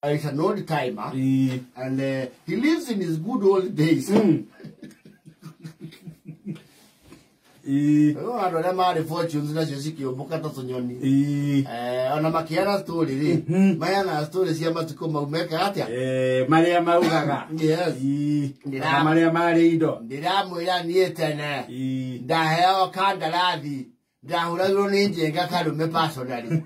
He's an old timer, and he lives in his good old days. Ano na mari fortunes na shiki obukata sonyoni. Ona makiana story ri. Mayana story siya matuko maumeka atya. Maria maugaga. Yes. Maria marido. Ndiramwira nietene. Ndaheo kandalathi. Ndahuragiro ninjenga karume personally.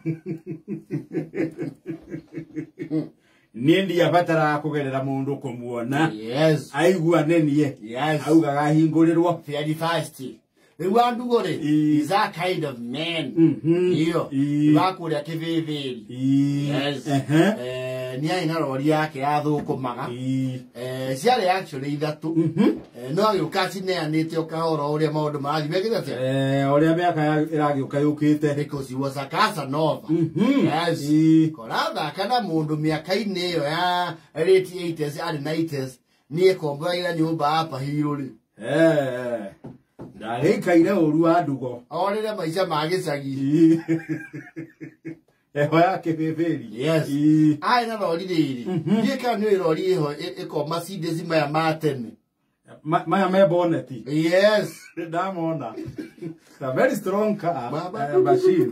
Nindi yabatara kugerera mundu kumuona. Yes. Aigua nenie. Yes. Augaga hingurirwo. Fairly fast. They want to go there. He's that kind of man. Iyo. Bakuri akiviviri. Yes. Nia inarori yake athukumaga. Ciarĩ actually ithatu. No agĩũka cineanĩte ũkahora ũrĩa maũndũ marathiĩ mekĩte atĩa. Ũrĩa mĩaka ĩragĩũka yũkĩte. Because he was a Casanova. Yes. Korathaka na mũndũ mĩaka-inĩ ĩyo ya late 80s and 90s niĩ komboragira nyũmba hapa hirũrĩ. Ndarĩkaire ũru wa ndugo. Orĩre maica ma gĩcagi. Eho yake beberi. Yes. Ai na rori riri. Niĩ kana nĩ rori ĩho ĩko Mercedes maya ma tene. Maya me bonnet. Yes. Ndamona. A very strong car. Machine.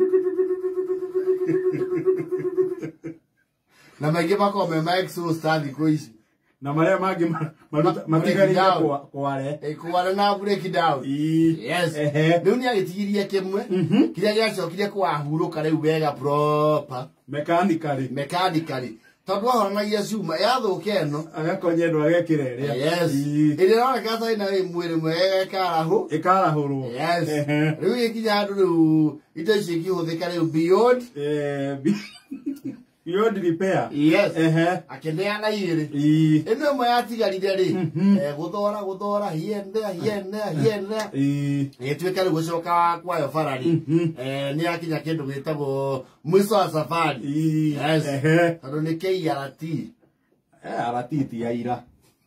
Na maingĩ makome ma exhaust thikũ ici. Na maria magi matigarire kware kware na break down. Yes. Riu ni agitigirie kimwe kiria giacokire kwahurũka riu wega proper mechanically tondu ahoranagia cuma yathuka eno agakonye ndo agekire ria. Yes. Ĩrĩa ĩroneka ta ina mwĩrĩ mwega ikarahurwo. Yes. Riu ikinya andu riu indo ici ikihũthĩka riu beyond repair. Yes. Akendeana ire. Eno ĩmwe yatigarire ri. Guthora hiende. Ĩtuĩka rĩu gũcoka kwayo barari. Nĩ yakinya kĩndũ gĩtagwo mwico wa safari. Yes. Tondũ nĩ KRT. RT ti ya ira.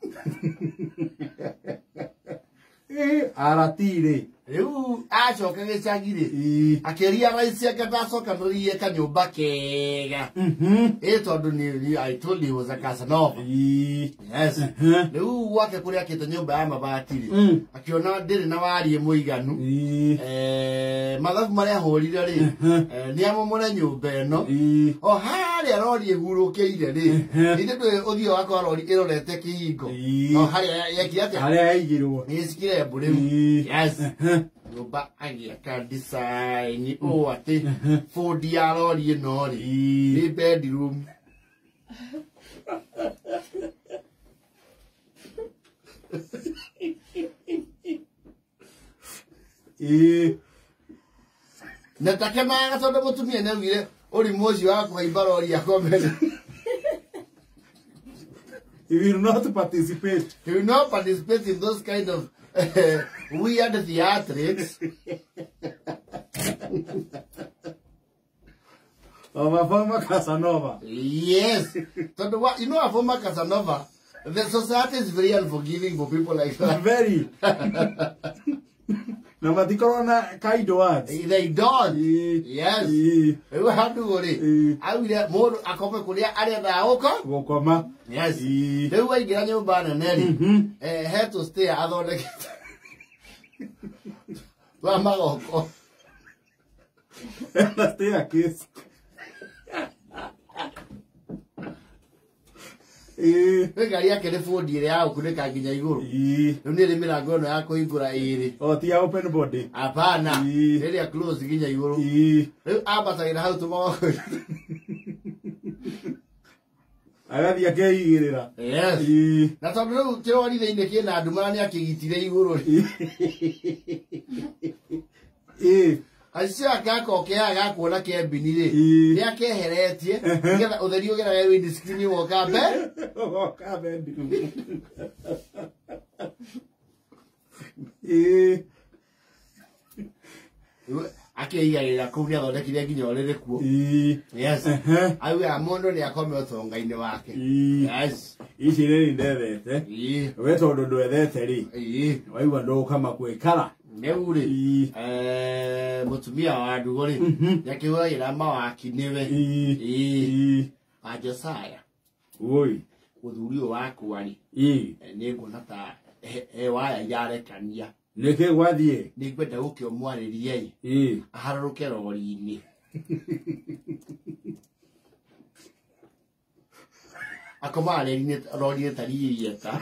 RT rĩ. Riu acoka gĩcagi-rĩ akĩria raici ake ndacokanĩrĩirie kanyũmba kega tondũ nĩ I told you he was a Casanova. Yes. Riu gwake kũrĩa akĩte nyũmba ya mabati-rĩ akĩona ndĩrĩ na wariĩ mũiganu mathabu marĩa ahũrire-rĩ nĩamomore nyũmba ĩno o harĩa rori ĩhurũkĩire-rĩ ithĩ ũthiũ wakwa rori ĩrorete kĩhingo o harĩa yekire atĩa harĩa yaigirwo nĩcikire mbũrĩu. Yes. Nyũmba agĩaka design ũũ atĩ fundi ya rori ĩno-rĩ nĩ bedroom. Na takemaga tondũ mũtumia nĩaugire ũrimũ ũcio wa kũhaimba rori akomere. He will not participate. He will not participate in those kind of weird theatrics. Of a former Casanova. Yes. So what you know, a former Casanova, the society is very unforgiving for people like that. Very. No, but the corona kind words. They don't. Yes. We have to go there. I will have more a couple of Wokoma. Yes. They will get your banner, Nelly. Had to stay other Mama. Stay a kiss. Garia kene fundi ria ukuneka nginya iguru. Riu ni mirango ino ya kuhingura iri. O ti ya open body. Hapana. Ria close nginya iguru. Riu ambatagira hau tumoko. Agathia keigirira. Yes. Na tondu riu kirori thiini kina nduma ni akigitire iguru. Acia gako keaga kuona kembini-rĩ nĩ akeheretie nĩgetha ũtheri ũgerage windscreen woka mbe akeigarĩra kũu nĩathondekire nginya ũrĩrĩ kuo. Yes. Auga mũndũ nĩ akome ũtonga-inĩ wake. Yes. Ici nĩ ndethete we tondũ ndwethete-rĩ waigua ndũgũkama gwĩkara. Neuri mutumia wa ndugori yakihũragĩra mawaki niwe a Josiah Oi. Muthuri wakwa ri. Nĩ nguona ta waya yarekania. Nĩkĩ gwathiĩ? Nĩ ngwenda gũkĩmwarĩria aharũrũke rori-inĩ. Akoma rori-inĩ tariĩ ta.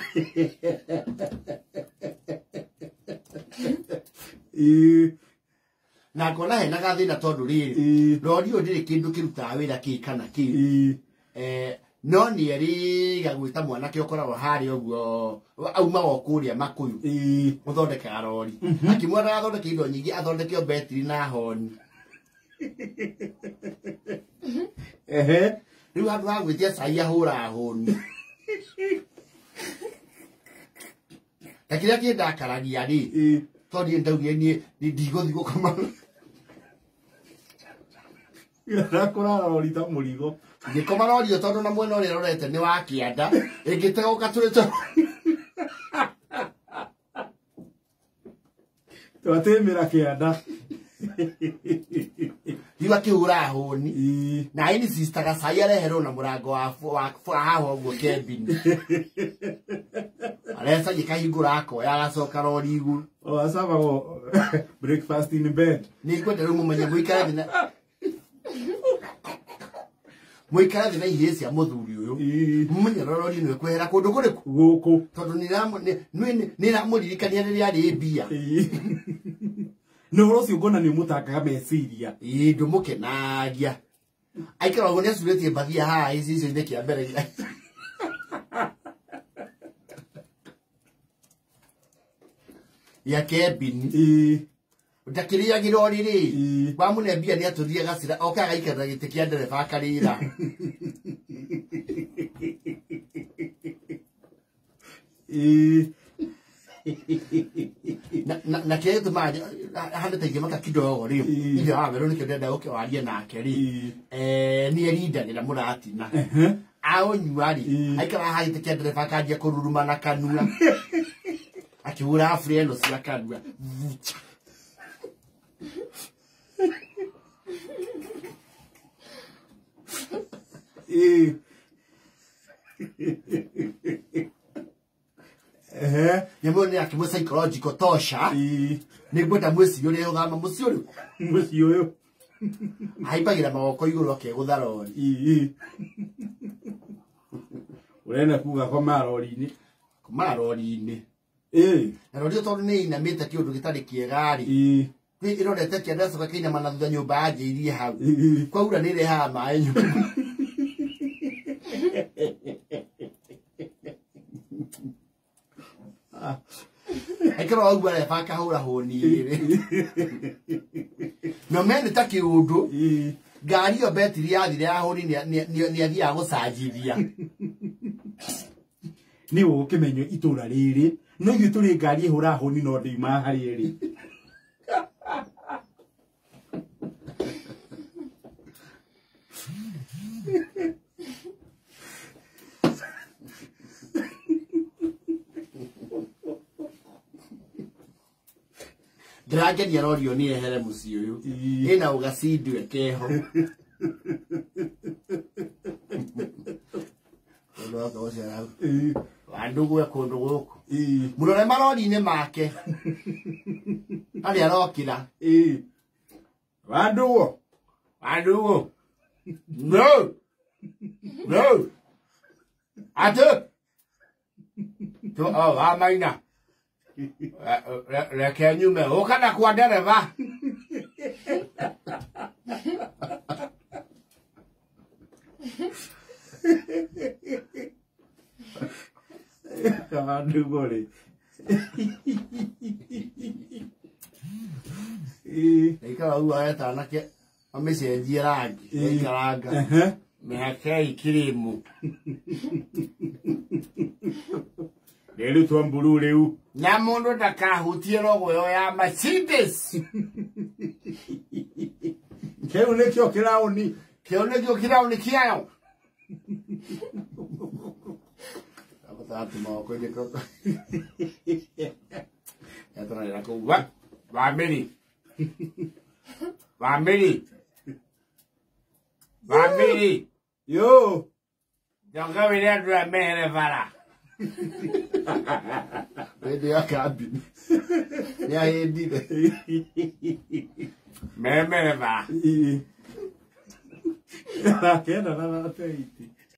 Na ngona hena gathĩna tondũ rĩrĩ rori ũyũ ndĩrĩ kĩndũ kĩrutaga wĩra kĩ kana kĩ. No nĩ erĩga gwĩta mwanake ũkoragwo harĩa ũguo aumaga o kũrĩa Makũyũ gũthondekaga rori. Akĩmwĩra athondeke indo nyingĩ, athondeke betiri na honi. Rĩu handũ ha gwĩtia cai ahũraga honi. Na kĩrĩa kĩndakaragia rĩ tondũ niĩ ndaugire niĩ ndigũthiĩ gũkoma. Ndakũrara rori ta mũrigo. Ngĩkoma rori ũyũ tondũ na mwena ũrĩa rorete nĩ wa kĩanda ĩngĩtegũka tũrĩ twatĩmĩra kĩanda. Rĩu akĩhũra honi na ini sistaga cai areherwo na mũrango wa haha ũguo kembini. Areca gĩkahingũra akoya agacoka rori igũrũ. Acabagwo breakfast in bed. Nĩ ngwenda rĩu mũmenye mũikare thĩ na ihĩĩ cia mũthuri ũyũ mũmenye rori nĩ kwehera kũndũ kũrĩkũ gũkũ tondũ nĩ ramũririkania rĩrĩa arĩ mbia. Nĩ ũhoro ũcio ngona nĩ ũmũtangaga meciria. Ndũmũkenagia aikara ũguo nĩ acurĩtie mbathia haha icicio-inĩ kĩa mbere. Ya kembini ndakĩrĩagĩra rĩrĩ wamũne mbia nĩ atũthia gacira okaga aikarĩra gĩtĩ kĩa ndereba akarĩra. Na kĩrĩa gĩtũmaga hana ta ingĩmaka kidogo rĩ ithe wa werũ nĩkĩo ndenda gũkĩwaria nake rĩ nĩ erindagĩra mũratina aũnyua rĩ aikara haha gĩtĩ kĩa ndereba akanjia kũruruma na kanua akĩhũra bureno cia kanua. Nyamũ nĩ akĩmwe psychological tosha nĩ ngwenda mwĩciria ũrĩa ũgama mũciĩ ũyũ aimbagĩra magoko igũrũ akegũtha rori. Ũrenda kuga koma rori-inĩ? Koma rori-inĩ na rori tondũ nĩ inamĩte kĩũndũ gĩtarĩ kĩega rĩ ĩrorete kĩanda gacoka kĩinama na thutha nyũmba yanjĩirie hau kwaura nĩ ĩrehaga maĩ nyũmba. Aikara ũguo areba akahũra honi ĩrĩ no mene ta kĩũndũ ngari ĩyo betiri yathire ya honi nĩ athiaga gũcanjithia. Nĩ ũgũkĩmenyo itũra rĩrĩ no ithuĩ tũrĩ ngari ĩhũra honi no ndĩuma harĩa ĩrĩ. Ndĩrangenia rori ĩyo nĩ ehere mũciĩ ũyũ ĩna ũgacindwe keho. Wandũgwe kũndũ gũkũ mũrore marori-inĩ make harĩa arokĩra. Wandũgwo no atĩ Amaina reke nyume ũka na kwa ndereba. Ndugore ikara uwa eta nake amĩcenjie rangi ikaranga mĩhake ikirimu rĩu twamburu rĩu na mũndũ ndakahutie rogo yo ya Mercedes. Kĩu nĩkĩo kĩrauni kĩayo tatu moko ile koko ya tuna ya ko Vamili yo Jonga vile dura mere fara. Wede ya kabi. Ya hendi de. Mere fara. Kena na peiti.